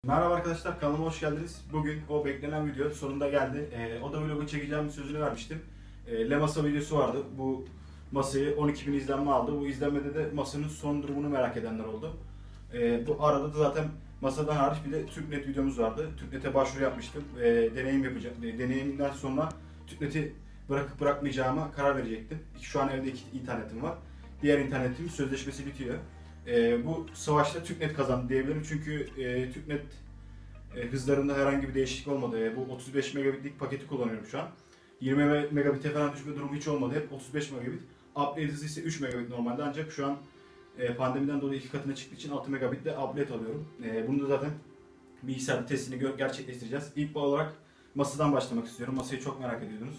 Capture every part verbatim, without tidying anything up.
Merhaba arkadaşlar, kanalıma hoş geldiniz. Bugün o beklenen video sonunda geldi. Ee, o da vlogu çekeceğim sözünü vermiştim. Ee, Le Masa videosu vardı. Bu masayı on iki bin izlenme aldı. Bu izlenmede de masanın son durumunu merak edenler oldu. Ee, bu arada da zaten masadan hariç bir de TürkNet videomuz vardı. TürkNet'e başvuru yapmıştım. Ee, deneyim yapacağım. Ee, deneyimden sonra TürkNet'i bırakıp bırakmayacağıma karar verecektim. Şu an evde iki internetim var. Diğer internetim sözleşmesi bitiyor. E, bu savaşta TürkNet kazandı diyebilirim çünkü e, TürkNet e, hızlarında herhangi bir değişiklik olmadı. E, bu otuz beş megabitlik paketi kullanıyorum şu an. yirmi megabit'e falan düşme durumu hiç olmadı. Hep otuz beş megabit. Upload hızı ise üç megabit normalde, ancak şu an e, pandemiden dolayı iki katına çıktığı için altı megabitle upload alıyorum. E, bunu da zaten bilgisayarda testini gerçekleştireceğiz. İlk olarak masadan başlamak istiyorum. Masayı çok merak ediyordunuz.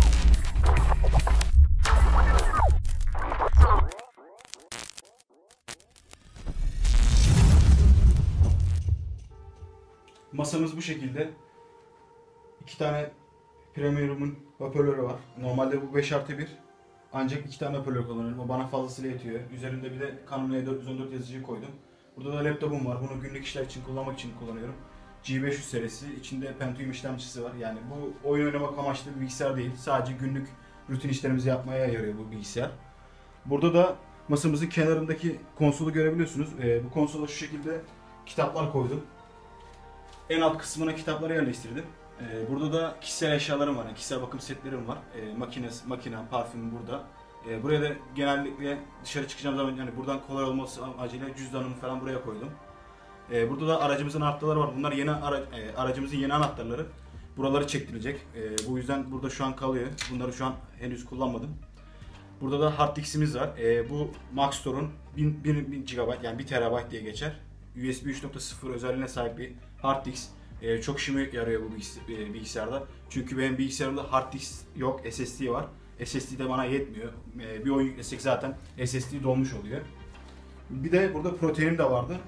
Masamız bu şekilde. İki tane Premium'un hoparlörü var. Normalde bu beş artı bir. Ancak iki tane hoparlör kullanıyorum. O bana fazlasıyla yetiyor. Üzerinde bir de Canon E dört yüz on dört yazıcıyı koydum. Burada da laptopum var. Bunu günlük işler için kullanmak için kullanıyorum. G beş yüz serisi. İçinde Pentium işlemcisi var. Yani bu oyun oynamak amaçlı bir bilgisayar değil. Sadece günlük rutin işlerimizi yapmaya yarıyor bu bilgisayar. Burada da masamızın kenarındaki konsolu görebiliyorsunuz. Ee, bu konsola şu şekilde kitaplar koydum. En alt kısmına kitapları yerleştirdim. Ee, burada da kişisel eşyalarım var, kişisel bakım setlerim var. Ee, makinesi, makine, parfümüm burada. Ee, buraya da genellikle dışarı çıkacağım zaman yani buradan kolay olması amacıyla cüzdanımı falan buraya koydum. Ee, burada da aracımızın anahtarları var. Bunlar yeni ara, e, aracımızın yeni anahtarları. Buraları çektirilecek. Ee, bu yüzden burada şu an kalıyor. Bunları şu an henüz kullanmadım. Burada da hard diskimiz var. Ee, bu Maxtor'un bin gigabayt yani bir terabayt diye geçer. U S B üç nokta sıfır özelliğine sahip bir hard disk. Ee, çok işime yarıyor bu bilgisayarda. Çünkü benim bilgisayarımda hard disk yok, S S D var. S S D de bana yetmiyor. Ee, bir oyun yüklesek zaten S S D dolmuş oluyor. Bir de burada proteinim de vardı.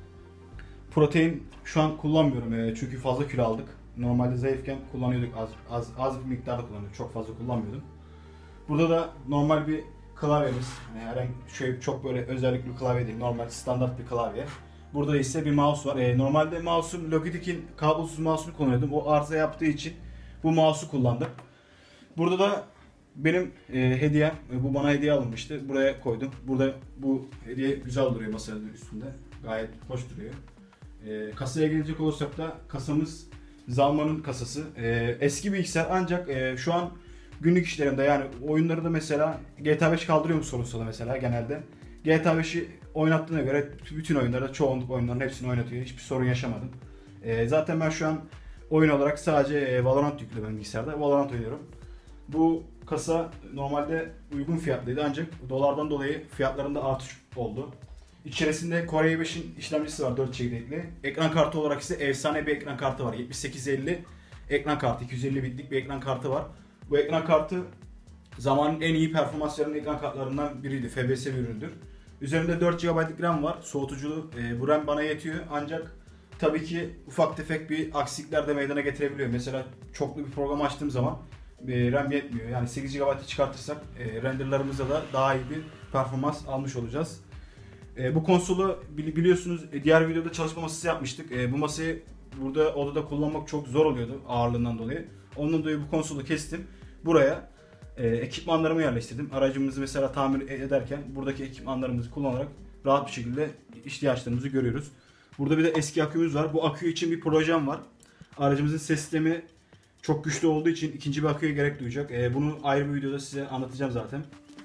Protein şu an kullanmıyorum ee, çünkü fazla kilo aldık. Normalde zayıfken kullanıyorduk, az, az, az bir miktarda kullanıyorduk, çok fazla kullanmıyordum. Burada da normal bir klavyemiz. Yani herhangi şöyle çok böyle özellikli bir klavye değil, normal standart bir klavye. Burada ise bir mouse var. E, normalde mouse'um Logitech'in kablosuz mouse'unu kullanıyordum. O arıza yaptığı için bu mouse'u kullandım. Burada da benim e, hediyem, e, bu bana hediye alınmıştı. Buraya koydum. Burada bu hediye güzel duruyor masanın üstünde. Gayet hoş duruyor. E, kasaya gelecek olursak da kasamız Zalman'ın kasası. E, eski bilgisayar ancak e, şu an günlük işlerimde yani oyunları da mesela G T A beş kaldırıyor mu sorunsalı mesela genelde. G T A beşi oynattığına göre bütün oyunlarda, çoğunluk oyunların hepsini oynatıyor. Hiçbir sorun yaşamadım. E, zaten ben şu an oyun olarak sadece e, Valorant yüklü benim bilgisayarda. Valorant oynuyorum. Bu kasa normalde uygun fiyatlıydı ancak dolardan dolayı fiyatlarında artış oldu. İçerisinde Core i beşin işlemcisi var, dört çekirdekli. Ekran kartı olarak ise efsane bir ekran kartı var. yetmiş sekiz elli ekran kartı, iki yüz elli bitlik bir ekran kartı var. Bu ekran kartı zamanın en iyi performans veren ekran kartlarından biriydi. F B S bir üründür. Üzerinde dört gigabaytlık RAM var. Soğutuculu. E, bu RAM bana yetiyor. Ancak tabii ki ufak tefek bir aksilikler de meydana getirebiliyor. Mesela çoklu bir program açtığım zaman e, RAM yetmiyor. Yani sekiz gigabaytı çıkartırsak e, renderlarımızda da daha iyi bir performans almış olacağız. E, bu konsolu biliyorsunuz diğer videoda çalışma masası yapmıştık. E, bu masayı burada odada kullanmak çok zor oluyordu ağırlığından dolayı. Ondan dolayı bu konsolu kestim. Buraya e, ekipmanlarımı yerleştirdim. Aracımızı mesela tamir ederken buradaki ekipmanlarımızı kullanarak rahat bir şekilde ihtiyaçlarımızı görüyoruz. Burada bir de eski akümüz var. Bu akü için bir projem var. Aracımızın ses sistemi çok güçlü olduğu için ikinci bir aküye gerek duyacak. E, bunu ayrı bir videoda size anlatacağım zaten.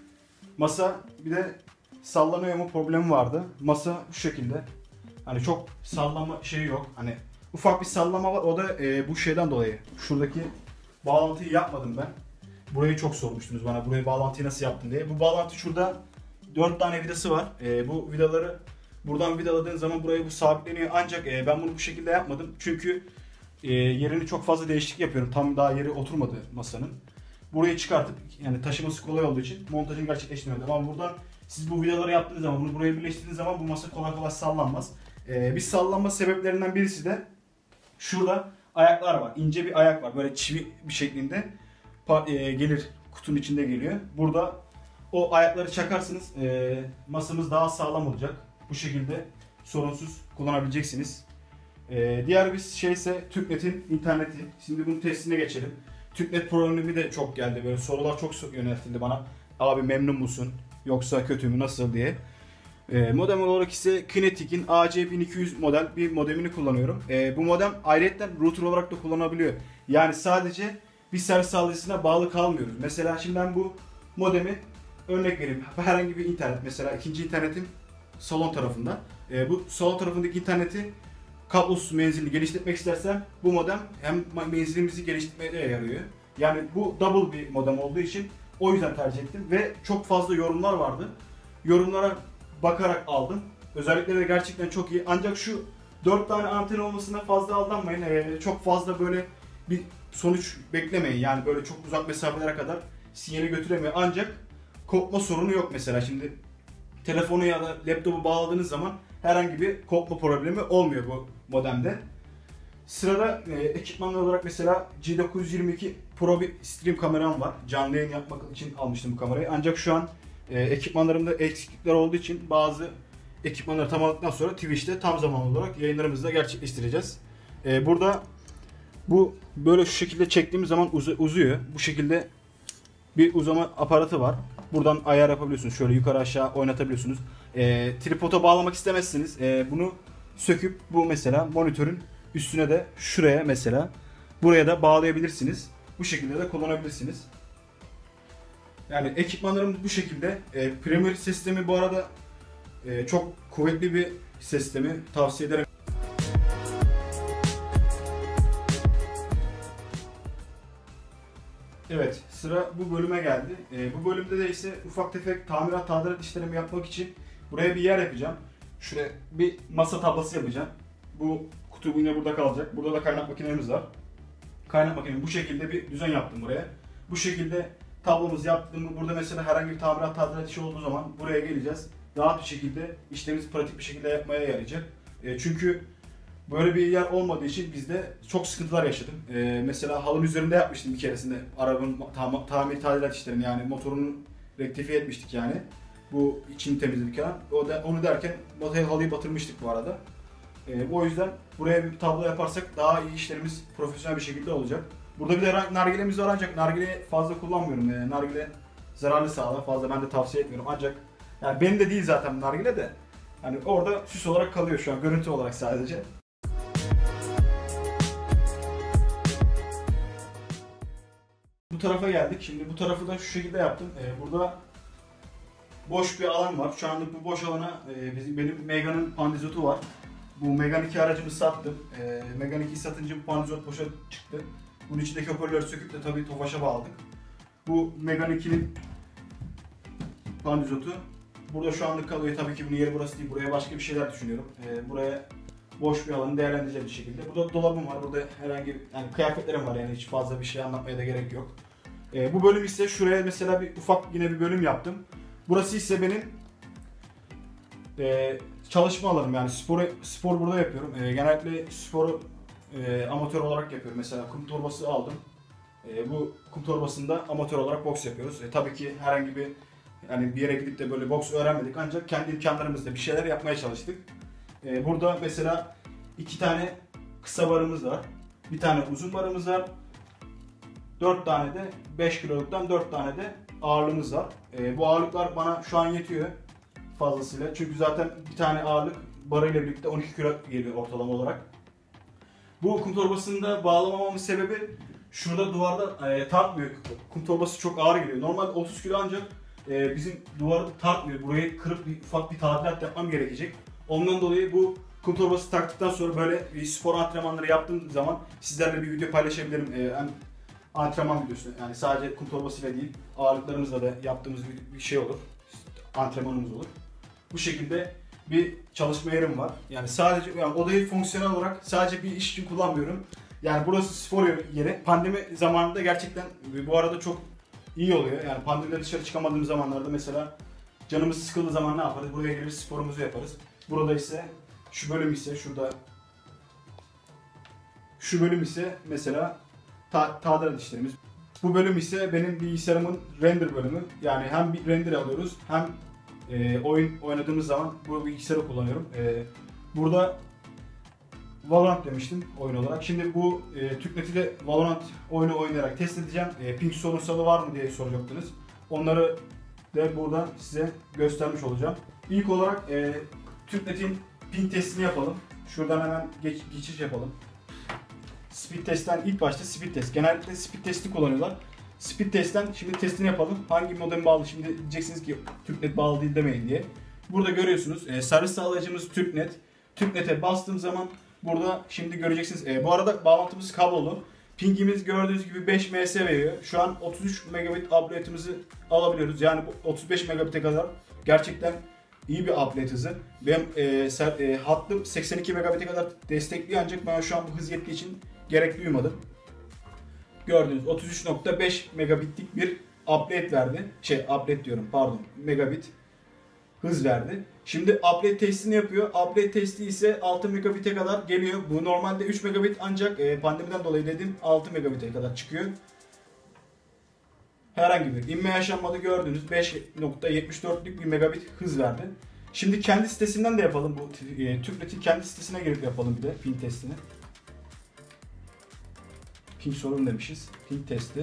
Masa bir de sallanıyor mu problemi vardı. Masa şu şekilde. Hani çok sallama şeyi yok. Hani ufak bir sallama var. O da e, bu şeyden dolayı. Şuradaki bağlantıyı yapmadım ben. Burayı çok sormuştunuz bana. Buraya bağlantıyı nasıl yaptın diye. Bu bağlantı şurada dört tane vidası var. E, bu vidaları buradan vidaladığın zaman buraya bu sabitleniyor. Ancak e, ben bunu bu şekilde yapmadım. Çünkü e, yerini çok fazla değişiklik yapıyorum. Tam daha yeri oturmadı masanın. Burayı çıkartıp yani taşıması kolay olduğu için montajını gerçekleştirmedim. Ama buradan siz bu vidaları yaptığınız zaman, bunu buraya birleştirdiğiniz zaman bu masa kolay kolay sallanmaz. E, bir sallanma sebeplerinden birisi de şurada ayaklar var. İnce bir ayak var. Böyle çivi bir şeklinde e, gelir. Kutunun içinde geliyor. Burada o ayakları çakarsınız. E, masamız daha sağlam olacak. Bu şekilde sorunsuz kullanabileceksiniz. Ee, diğer bir şey ise TürkNet'in interneti. Şimdi bunun testine geçelim. TürkNet problemi de çok geldi. Böyle sorular çok yöneltildi bana. Abi memnun musun? Yoksa kötü mü? Nasıl diye. Ee, modem olarak ise Kinetic'in A C bin iki yüz model bir modemini kullanıyorum. Ee, bu modem ayrıca router olarak da kullanabiliyor. Yani sadece bir servis sağlayıcısına bağlı kalmıyoruz. Mesela şimdi ben bu modemi örnek vereyim. Herhangi bir internet, mesela ikinci internetim salon tarafında. Ee, bu salon tarafındaki interneti kablosuz menzilini geliştirmek istersem bu modem hem menzilimizi geliştirmeye yarıyor. Yani bu double bir modem olduğu için o yüzden tercih ettim ve çok fazla yorumlar vardı. Yorumlara bakarak aldım. Özellikleri de gerçekten çok iyi. Ancak şu dört tane anten olmasına fazla aldanmayın. Ee, çok fazla böyle bir sonuç beklemeyin. Yani böyle çok uzak mesafelere kadar sinyali götüremiyor. Ancak kopma sorunu yok mesela. Şimdi telefonu ya da laptopu bağladığınız zaman herhangi bir kopma problemi olmuyor bu modemde. Sırada e, ekipmanlar olarak mesela G dokuz yüz yirmi iki Pro bir stream kameram var. Canlı yayın yapmak için almıştım bu kamerayı. Ancak şu an e, ekipmanlarımda eksiklikler olduğu için bazı ekipmanları tamamladıktan sonra Twitch'te tam zamanlı olarak yayınlarımızı da gerçekleştireceğiz. E, burada bu böyle şu şekilde çektiğimiz zaman uz uzuyor. Bu şekilde bir uzama aparatı var. Buradan ayar yapabiliyorsunuz. Şöyle yukarı aşağı oynatabiliyorsunuz. E, tripoda bağlamak istemezsiniz. E, bunu söküp bu mesela monitörün üstüne de şuraya mesela buraya da bağlayabilirsiniz. Bu şekilde de kullanabilirsiniz. Yani ekipmanlarım bu şekilde. E, Premier sistemi bu arada e, çok kuvvetli bir sistemi, tavsiye ederim. Evet, sıra bu bölüme geldi. E, bu bölümde de ise ufak tefek tamirat, tadilat işlerimi yapmak için buraya bir yer yapacağım. Şuraya bir masa tablası yapacağım. Bu kutu yine burada kalacak. Burada da kaynak makinemiz var. Kaynak makinemi bu şekilde bir düzen yaptım buraya. Bu şekilde tablomuz yaptığımı burada mesela herhangi bir tamirat, tadilat işi olduğu zaman buraya geleceğiz. Rahat bir şekilde işlerimizi pratik bir şekilde yapmaya yarayacak. E, çünkü böyle bir yer olmadığı için bizde çok sıkıntılar yaşadım. Ee, mesela halının üzerinde yapmıştım bir keresinde arabanın tam, tamir tadilat işlerini, yani motorunu rektifiye etmiştik yani. Bu içini temizledik falan. O da, onu derken halıyı batırmıştık bu arada. Ee, o yüzden buraya bir tablo yaparsak daha iyi işlerimiz profesyonel bir şekilde olacak. Burada bir de nargilemiz var ancak nargileyi fazla kullanmıyorum. Ee, nargile zararlı sağlar, fazla ben de tavsiye etmiyorum ancak yani benim de değil zaten nargile de. Hani orada süs olarak kalıyor şu an, görüntü olarak sadece. Bu tarafa geldik. Şimdi bu tarafı da şu şekilde yaptım. Ee, burada boş bir alan var. Şu anlık bu boş alana e, bizim benim Mega'nın pandizotu var. Bu Megane iki aracımı sattım. E, Megane ikiyi satınca bu pandizot boşa çıktı. Bunun içindeki hoparlörü söküp de tabii Tofaş'a bağladık. Bu Megane ikinin pandizotu. Burada şu anlık kalıyor. Tabii ki bunun yeri burası değil. Buraya başka bir şeyler düşünüyorum. E, buraya boş bir alanı değerlendireceğim bir şekilde. Burada dolabım var. Burada herhangi yani kıyafetlerim var, yani hiç fazla bir şey anlatmaya da gerek yok. E, bu bölüm ise şuraya mesela bir ufak yine bir bölüm yaptım. Burası ise benim e, çalışma alanım, yani spor spor burada yapıyorum. E, genellikle sporu e, amatör olarak yapıyorum. Mesela kum torbası aldım. E, bu kum torbasında amatör olarak boks yapıyoruz. E, tabii ki herhangi bir yani bir yere gidip de böyle boks öğrenmedik ancak kendi imkanlarımızla bir şeyler yapmaya çalıştık. E, burada mesela iki tane kısa barımız var. Bir tane uzun barımız var. dört tane de beş kiloluktan dört tane de ağırlığımız var. E, bu ağırlıklar bana şu an yetiyor fazlasıyla. Çünkü zaten bir tane ağırlık barıyla birlikte on iki kilo geliyor ortalama olarak. Bu kum torbasında bağlamamamın sebebi şurada duvarda e, tartmıyor. Kum torbası çok ağır geliyor. Normalde otuz kilo ancak e, bizim duvar tartmıyor. Burayı kırıp bir, ufak bir tadilat yapmam gerekecek. Ondan dolayı bu kum torbası taktıktan sonra böyle bir spor antrenmanları yaptığım zaman sizlerle bir video paylaşabilirim. E, hem antrenman videosu, yani sadece kum torbasıyla değil ağırlıklarımızla da yaptığımız bir, bir şey olur. Antrenmanımız olur. Bu şekilde bir çalışma yerim var. Yani sadece yani odayı fonksiyonel olarak sadece bir iş için kullanmıyorum. Yani burası spor yeri. Pandemi zamanında gerçekten bu arada çok iyi oluyor. Yani pandemide dışarı çıkamadığımız zamanlarda mesela canımız sıkıldığı zaman ne yaparız? Buraya geliriz, sporumuzu yaparız. Burada ise şu bölüm ise şurada şu bölüm ise mesela ta tadilat işlerimiz. Bu bölüm ise benim bilgisayarımın render bölümü. Yani hem bir render alıyoruz hem e, oyun oynadığımız zaman bu bilgisayarı kullanıyorum. E, burada Valorant demiştim oyun olarak. Şimdi bu e, TürkNet ile Valorant oyunu oynayarak test edeceğim. E, ping sorunsalı var mı diye soracaktınız. Onları da burada size göstermiş olacağım. İlk olarak e, TürkNet'in ping testini yapalım. Şuradan hemen geç, geçiş yapalım. Speed testten ilk başta speed test. Genellikle speed testi kullanıyorlar. Speed testten şimdi testini yapalım. Hangi modem bağlı? Şimdi diyeceksiniz ki TürkNet bağlı değil demeyin diye. Burada görüyorsunuz e, servis sağlayıcımız TürkNet. TürkNet'e bastığım zaman burada şimdi göreceksiniz. E, bu arada bağlantımız kablolu. Pingimiz gördüğünüz gibi beş M S veriyor. Şu an otuz üç megabit update'ımızı alabiliyoruz. Yani bu otuz beş megabit'e kadar gerçekten iyi bir update hızı. Benim e, ser, e, hattım seksen iki megabit'e kadar destekliyor ancak bana şu an bu hız yettiği için gerek duymadım. Gördüğünüz otuz üç nokta beş megabitlik bir update verdi. Şey update diyorum pardon megabit hız verdi. Şimdi update testini yapıyor. Update testi ise altı megabit'e kadar geliyor. Bu normalde üç megabit ancak e, pandemiden dolayı dedim altı megabit'e kadar çıkıyor. Herhangi bir inme yaşanmadı, gördüğünüz beş nokta yetmiş dörtlük bir megabit hız verdi. Şimdi kendi sitesinden de yapalım bu e, TürkNet'in kendi sitesine girip yapalım bir de ping testini. Ping sorun demişiz. Ping testi.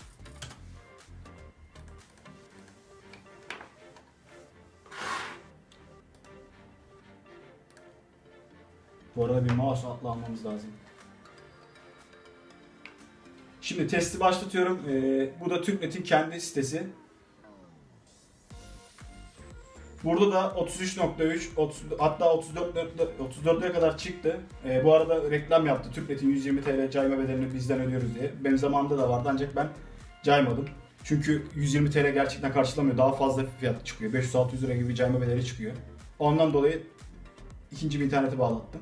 Bu arada bir mouse atla almamız lazım. Şimdi testi başlatıyorum. Ee, bu da TürkNet'in kendi sitesi. Burada da otuz üç nokta üç hatta otuz dörtlere kadar çıktı. Ee, bu arada reklam yaptı. TürkNet'in yüz yirmi TL cayma bedelini bizden ödüyoruz diye. Benim zamanımda da vardı ancak ben caymadım. Çünkü yüz yirmi TL gerçekten karşılamıyor. Daha fazla fiyat çıkıyor. beş yüz altı yüz lira gibi bir cayma bedeli çıkıyor. Ondan dolayı ikinci bir internete bağlattım.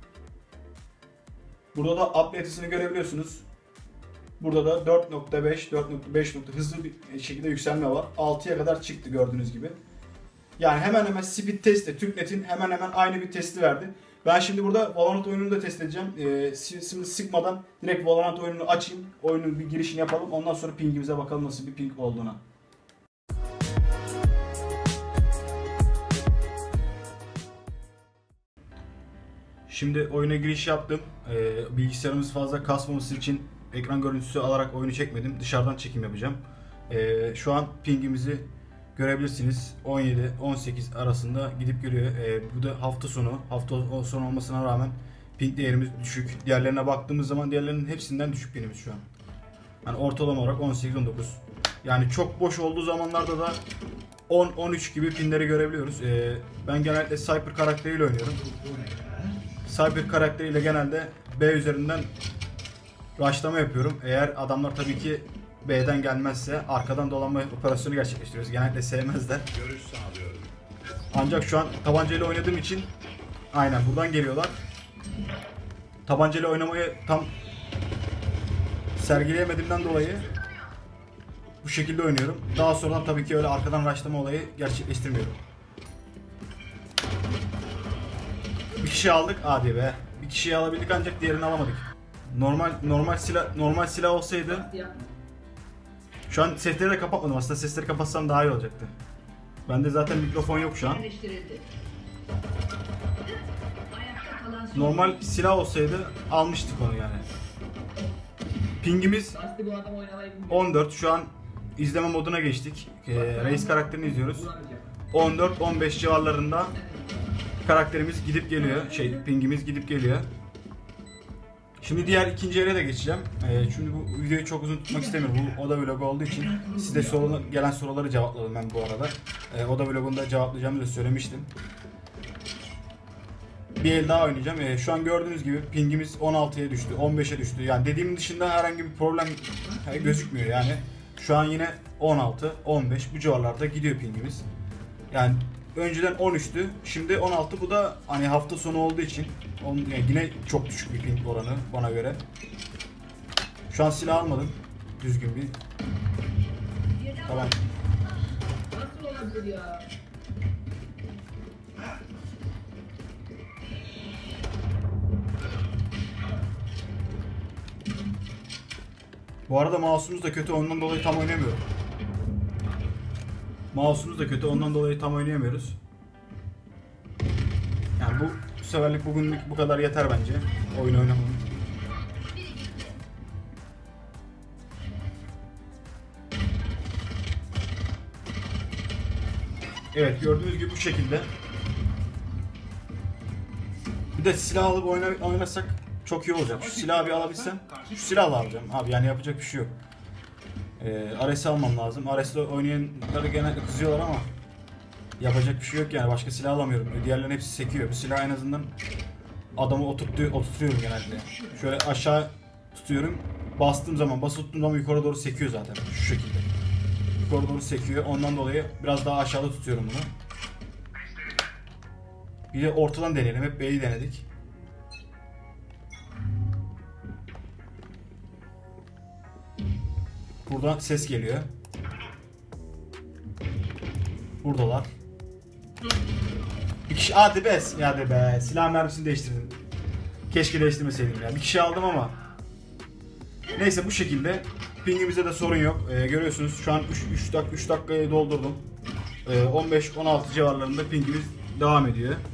Burada da update'ını görebiliyorsunuz. Burada da dört nokta beş, dört nokta beş hızlı bir şekilde yükselme var. altıya kadar çıktı gördüğünüz gibi. Yani hemen hemen speed testte TürkNet'in hemen hemen aynı bir testi verdi. Ben şimdi burada Valorant oyununu da test edeceğim. Ee, şimdi sıkmadan direkt Valorant oyununu açayım. Oyunun bir girişini yapalım. Ondan sonra pingimize bakalım nasıl bir ping olduğuna. Şimdi oyuna giriş yaptım. Ee, bilgisayarımız fazla kasmaması için ekran görüntüsü alarak oyunu çekmedim. Dışarıdan çekim yapacağım. Ee, şu an pingimizi görebilirsiniz. on yedi on sekiz arasında gidip geliyor. Ee, bu da hafta sonu. Hafta sonu olmasına rağmen ping değerimiz düşük. Diğerlerine baktığımız zaman diğerlerinin hepsinden düşük pingimiz şu an. Yani ortalama olarak on sekiz on dokuz. Yani çok boş olduğu zamanlarda da on on üç gibi pingleri görebiliyoruz. Ee, ben genellikle Cypher karakteriyle oynuyorum. Cypher karakteriyle genelde B üzerinden rushlama yapıyorum. Eğer adamlar tabii ki B'den gelmezse arkadan dolanma operasyonu gerçekleştiriyoruz. Genellikle sevmezler. Görüş sağlıyorum. Ancak şu an tabancayla oynadığım için aynen buradan geliyorlar. Tabancayla oynamayı tam sergileyemediğimden dolayı bu şekilde oynuyorum. Daha sonra tabii ki öyle arkadan rushlama olayı gerçekleştirmiyorum. Bir kişi aldık. Hadi be. Bir kişiyi alabildik ancak diğerini alamadık. Normal normal silah normal silah olsaydı şu an sesleri de kapatmadım. Aslında sesleri kapatsam daha iyi olacaktı. Bende zaten mikrofon yok şu an. Normal silah olsaydı almıştık onu yani. Pingimiz on dört. Şu an izleme moduna geçtik. Ee, Reis karakterini izliyoruz. on dört on beş civarlarında karakterimiz gidip geliyor. Şey, pingimiz gidip geliyor. Şimdi diğer ikinci yere de geçeceğim. Ee, çünkü bu videoyu çok uzun tutmak istemiyorum. Bu Oda vlog olduğu için size soru, gelen soruları cevapladım ben bu arada. Ee, Oda vlogunda cevaplayacağımı da söylemiştim. Bir el daha oynayacağım. Ee, şu an gördüğünüz gibi pingimiz on altıya düştü, on beşe düştü. Yani dediğim dışında herhangi bir problem gözükmüyor yani. Şu an yine on altı, on beş bu civarlarda gidiyor pingimiz. Yani önceden on üçtü, şimdi on altı. Bu da hani hafta sonu olduğu için on, yani yine çok düşük bir ping oranı bana göre. Şu an silah almadım. Düzgün bir. Tamam. Nasıl olabilir ya? Bu arada mouse'umuz da kötü, ondan dolayı tam oynayamıyorum. Mouse'umuz da kötü, ondan dolayı tam oynayamıyoruz. Yani bu, bu seferlik bugünlük bu kadar yeter bence. oyun oynamam. Evet, gördüğünüz gibi bu şekilde. Bir de silah alıp oyna, oynasak çok iyi olacak. Şu silahı bir alabilsem, şu silahla alacağım abi, yani yapacak bir şey yok. Ee, Ares'i almam lazım. Ares'le oynayanları genelde kızıyorlar ama yapacak bir şey yok yani, başka silah alamıyorum. Diğerlerinin hepsi sekiyor. Bu silah en azından adamı oturtuyor, oturtuyorum genelde. Şöyle aşağı tutuyorum. Bastığım zaman, basılı tuttuğum zaman yukarı doğru sekiyor zaten şu şekilde. Yukarı doğru sekiyor. Ondan dolayı biraz daha aşağıda tutuyorum bunu. Bir de ortadan deneyelim. Hep B'yi denedik. Buradan ses geliyor. Buradalar. Bir kişi, hadi be, hadi be. Silah mermisini değiştirdim. Keşke değiştirmeseydim ya. Bir kişi aldım ama. Neyse, bu şekilde. Pingimizde de sorun yok. Ee, görüyorsunuz şu an üç dakika üç dakikayı doldurdum. Ee, on beş on altı civarlarında pingimiz devam ediyor.